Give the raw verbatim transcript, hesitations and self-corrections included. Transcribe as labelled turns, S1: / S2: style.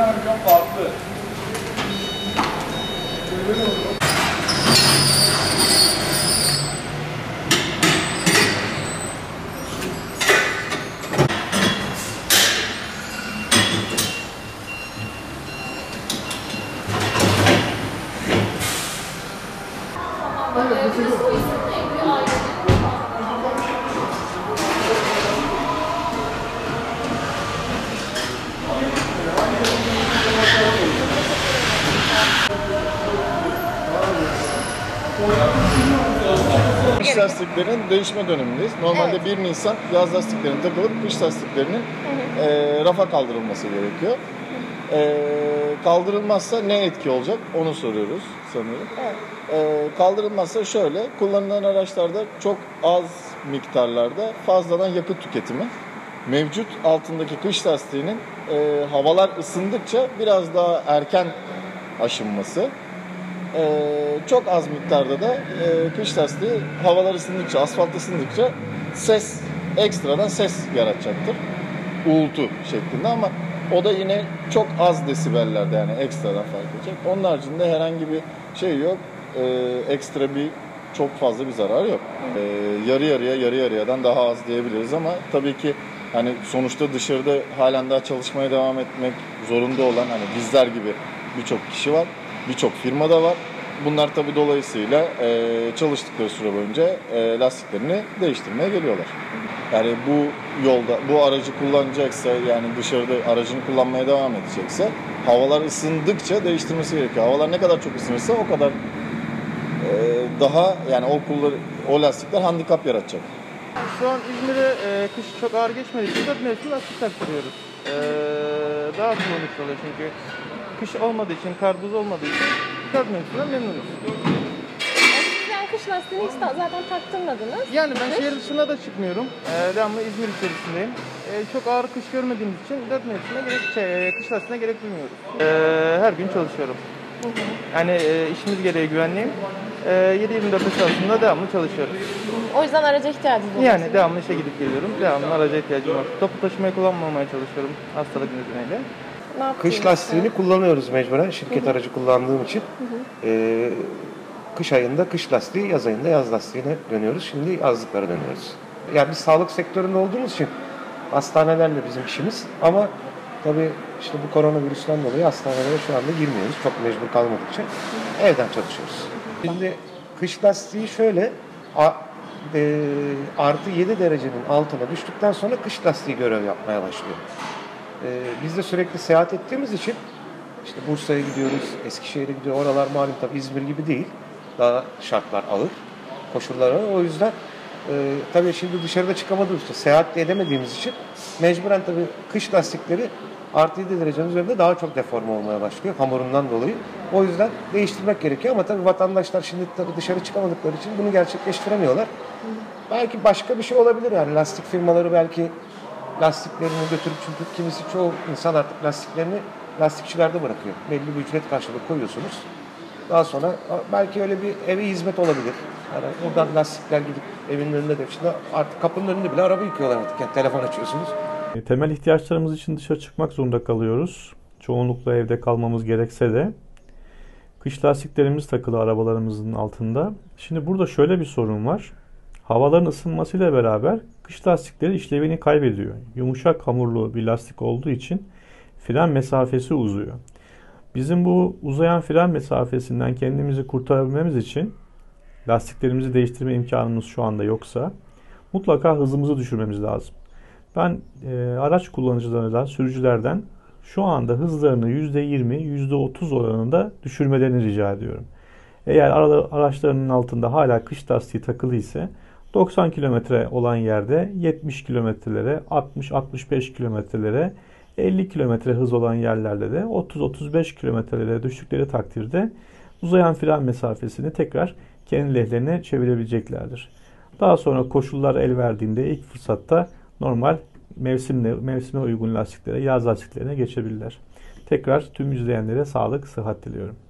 S1: versiyon farklı.
S2: Kış lastiklerin değişme dönemindeyiz. Normalde evet. bir Nisan yaz lastiklerinin takılıp kış lastiklerinin e, rafa kaldırılması gerekiyor. E, kaldırılmazsa ne etki olacak onu soruyoruz sanırım. Evet. E, kaldırılmazsa şöyle, kullanılan araçlarda çok az miktarlarda fazladan yakıt tüketimi mevcut, altındaki kış lastiğinin e, havalar ısındıkça biraz daha erken aşınması. Ee, çok az miktarda da e, kış lastiği havalar ısındıkça, asfalt ısındıkça ses, ekstradan ses yaratacaktır. Uğultu şeklinde, ama o da yine çok az desibellerde, yani ekstradan fark edecek. Onun haricinde herhangi bir şey yok. Ee, ekstra bir çok fazla bir zarar yok. Ee, yarı yarıya, yarı yarıyadan daha az diyebiliriz, ama tabii ki hani sonuçta dışarıda halen daha çalışmaya devam etmek zorunda olan, hani bizler gibi birçok kişi var. Birçok firmada var. Bunlar tabii dolayısıyla e, çalıştıkları süre boyunca e, lastiklerini değiştirmeye geliyorlar. Yani bu yolda, bu aracı kullanacaksa, yani dışarıda aracını kullanmaya devam edecekse, havalar ısındıkça değiştirmesi gerekiyor. Havalar ne kadar çok ısınırsa o kadar e, daha, yani o kullar, o lastikler handikap yaratacak.
S3: Şu an İzmir'e e, kış çok ağır geçmediği için dört mevsim lastik taktırıyoruz. E, daha kullanışlı oluyor çünkü kış olmadığı için, kar buz olmadığı için dört mevsimden memnunuz.
S4: Siz yani kış lastiğini hiç zaten taktırmadınız.
S3: Yani ben kış? şehir dışına da çıkmıyorum. Ee, devamlı İzmir içerisindeyim. Ee, çok ağır kış görmediğimiz için dört mevsime gerek, şey, kış lastiğine gerek duymuyoruz. Ee, her gün çalışıyorum. Hı hı. Yani e, işimiz gereği güvenliyim. Ee, yedi yirmi dört arasında devamlı çalışıyoruz.
S4: O yüzden araca ihtiyacınız var.
S3: Yani devamlı işe gidip geliyorum. Devamlı araca ihtiyacım var. Toplu taşımayı kullanmamaya çalışıyorum hastalık nedeniyle.
S5: Kış lastiğini yani kullanıyoruz mecburen, şirket hı hı. aracı kullandığım için. Hı hı. Ee, kış ayında kış lastiği, yaz ayında yaz lastiğine dönüyoruz. Şimdi yazlıklara dönüyoruz. Yani biz sağlık sektöründe olduğumuz için hastanelerle bizim işimiz, ama tabii işte bu koronavirüsten dolayı hastanelere şu anda girmiyoruz. Çok mecbur kalmadıkça evden çalışıyoruz. Şimdi kış lastiği şöyle, a, e, artı yedi derecenin altına düştükten sonra kış lastiği görev yapmaya başlıyor. Ee, biz de sürekli seyahat ettiğimiz için işte Bursa'ya gidiyoruz, Eskişehir'e gidiyor. Oralar malum tabii İzmir gibi değil. Daha şartlar ağır, koşullar ağır. O yüzden e, tabii şimdi dışarıda çıkamadığımız için, seyahat edemediğimiz için mecburen tabii kış lastikleri artı yedi derecenin üzerinde daha çok deforme olmaya başlıyor hamurundan dolayı. O yüzden değiştirmek gerekiyor, ama tabii vatandaşlar şimdi tabii dışarı çıkamadıkları için bunu gerçekleştiremiyorlar. Belki başka bir şey olabilir, yani lastik firmaları belki lastiklerini götürüp, çünkü kimisi, çoğu insan artık lastiklerini lastikçilerde bırakıyor. Belli bir ücret karşılığı koyuyorsunuz. Daha sonra belki öyle bir eve hizmet olabilir. Yani buradan lastikler gidip evin önünde de, şimdi artık kapının önünde bile araba yıkıyorlar artık. Yani telefon açıyorsunuz.
S6: Temel ihtiyaçlarımız için dışarı çıkmak zorunda kalıyoruz. Çoğunlukla evde kalmamız gerekse de. Kış lastiklerimiz takılı arabalarımızın altında. Şimdi burada şöyle bir sorun var. Havaların ısınmasıyla beraber kış lastikleri işlevini kaybediyor. Yumuşak hamurlu bir lastik olduğu için fren mesafesi uzuyor. Bizim bu uzayan fren mesafesinden kendimizi kurtarabilmemiz için, lastiklerimizi değiştirme imkanımız şu anda yoksa, mutlaka hızımızı düşürmemiz lazım. Ben e, araç kullanıcılarından, sürücülerden şu anda hızlarını yüzde yirmi, yüzde otuz oranında düşürmelerini rica ediyorum. Eğer araçlarının altında hala kış lastiği takılı ise doksan kilometre olan yerde yetmiş kilometrelere, altmış altmış beş kilometrelere, elli kilometre hız olan yerlerde de otuz otuz beş kilometrelere düştükleri takdirde uzayan fren mesafesini tekrar kendi lehlerine çevirebileceklerdir. Daha sonra koşullar el verdiğinde ilk fırsatta normal mevsimle, mevsime uygun lastiklere, yaz lastiklerine geçebilirler. Tekrar tüm izleyenlere sağlık, sıhhat diliyorum.